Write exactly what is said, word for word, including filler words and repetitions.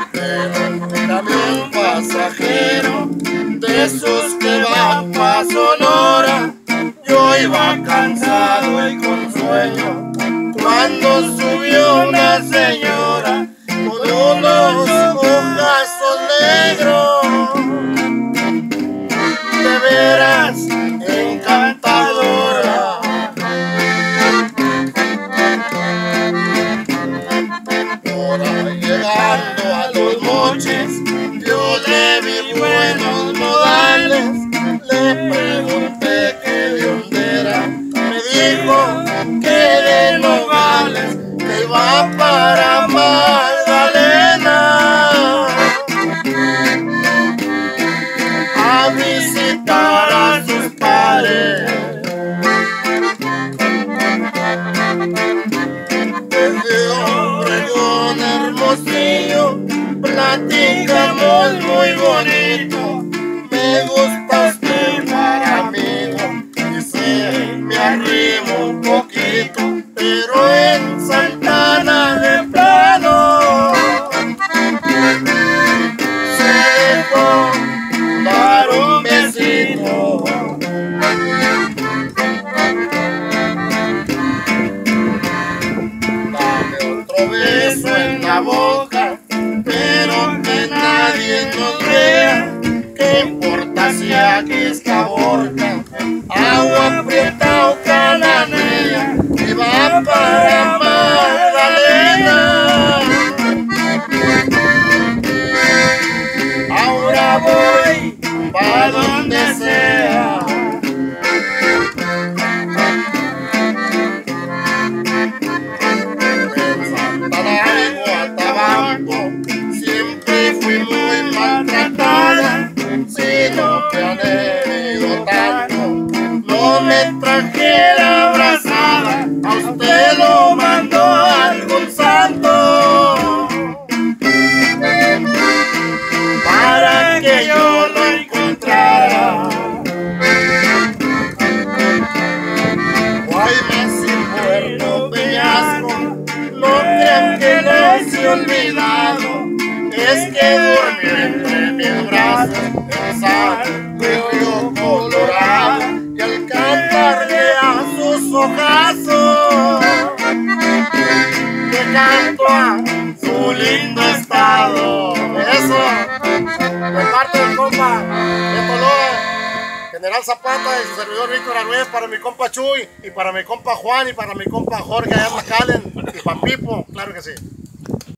En un camión pasajero de esos que van pa' Sonora, yo iba cansado y con sueño cuando subió una señora con unos ojazos negros, de veras encantadora. Por ahí llegando a Los Mochis, yo le vi buenos modales, le pregunté que de dónde era, me dijo que de Nogales, que iba para Magdalena a visitar a sus padres. Desde Obregón, Hermosillo, platicamos muy bonito. Me gusta usted para amigo y se me arrimo un poquito, pero en Santana de plano se dejó dar un besito. Dame otro beso en la boca, pero que nadie nos vea. ¿Qué importa si aquí es Caborca, Agua Prieta o Cananea, y va para Magdalena? Ahora voy pa' donde sea. En Santana y Guatabampo siempre fui muy maltratada. Si no me han herido tanto, no me trajera abrazada, a usted lo mandó algún santo para que yo lo encontrara. Guaymas y Puerto Peñasco, no crean que los he olvidado, es que durmió entre mis brazos en San Río Colorado, y al cantarle a sus ojazos le canto a su lindo estado. Eso, de parte del compa de Toló, General Zapata y su servidor Víctor Arrués, para mi compa Chuy y para mi compa Juan y para mi compa Jorge allá en McAllen y para Pipo, claro que sí.